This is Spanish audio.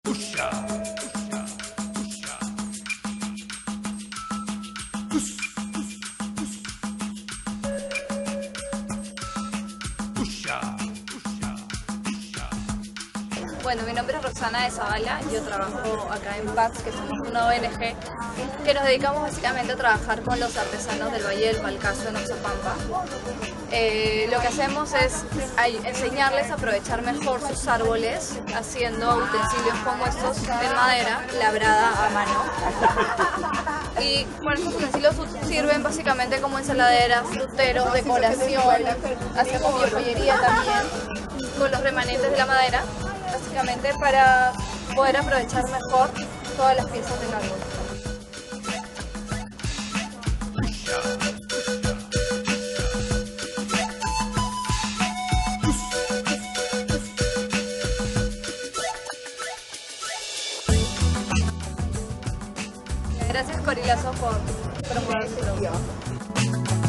Bueno, mi nombre es Roxana de Zavala, yo trabajo acá en PAX, que somos una ONG que nos dedicamos básicamente a trabajar con los artesanos del Valle del Palcazo en Oxapampa. Lo que hacemos es enseñarles a aprovechar mejor sus árboles haciendo utensilios como estos de madera labrada a mano. Y bueno, estos utensilios sirven básicamente como ensaladeras, fruteros, decoración, hacemos biopollería también con los remanentes de la madera, básicamente para poder aprovechar mejor todas las piezas del árbol. Gracias, Corilazo, por promover su producto.